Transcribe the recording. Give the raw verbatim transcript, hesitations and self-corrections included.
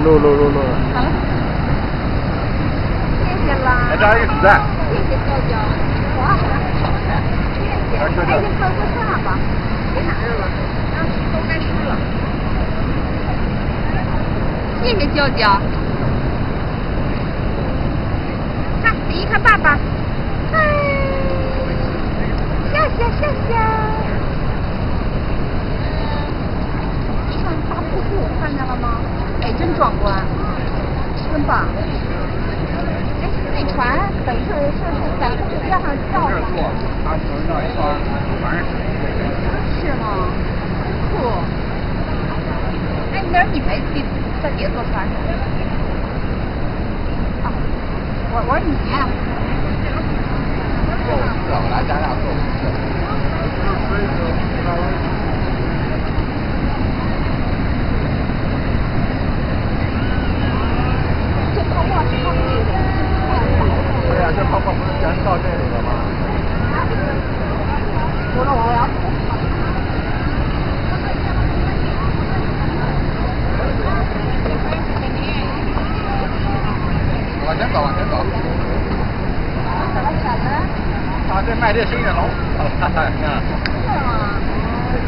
录录录录。 好了，谢谢啦。 来这儿一个子弹。 谢谢娇娇，哇，谢谢。哎，你喝喝茶吧，别拿着了，让吃都该吃了。谢谢娇娇。看，你看爸爸，嗨，笑笑笑笑。一场大瀑布，看见了吗？哎，真壮观，真棒。哎，那船等于是是是在瀑布边上绕的。 这儿坐，它可能绕一圈，反正是。 是吗？酷。哎，明儿你没你在别坐船上。啊，我我说你。 坐我是我来咱俩坐我是。 这泡沫是泡那个。 对呀，这泡沫不是全到这里了吗？ 我说我要。 往前走，往前走。 怎么选的？ 啊，这卖这生意的老好了，你看。 是吗？